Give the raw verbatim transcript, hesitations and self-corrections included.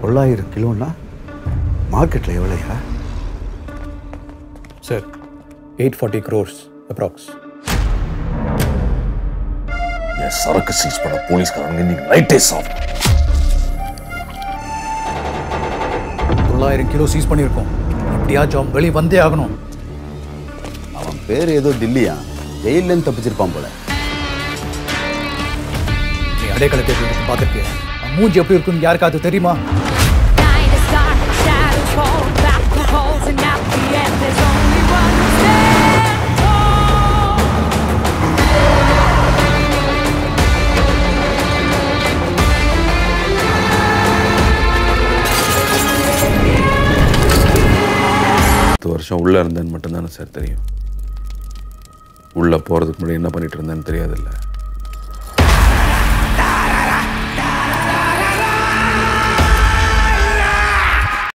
தொள்ளாயிரம் கிலோன்னா மார்க்கெட்டில் எவ்வளோயா sir? Eight forty crores approx. என் சரக்கு சீஸ் பண்ண போலீஸ்காரங்க இன்னைக்கு நைட்டே சாப்பிடும். தொள்ளாயிரம் கிலோ சீஸ் பண்ணியிருக்கோம். எப்படியாச்சும் அவன் வெளியே வந்தே ஆகணும். அவன் பேர் ஏதோ டில்லியா, ஜெயிலேருந்து தப்பிச்சிருப்பான் போல. நீ அடைக்கலை தேடி பார்த்துருக்கிய மூஞ்சி எப்படி இருக்குன்னு யாருக்காவது தெரியுமா? பத்து வருஷம் உள்ள இருந்தேன்னு மட்டும்தானே சார் தெரியும். உள்ள போறதுக்கு முன்னாடி என்ன பண்ணிட்டு இருந்தேன்னு தெரியாதுல்ல.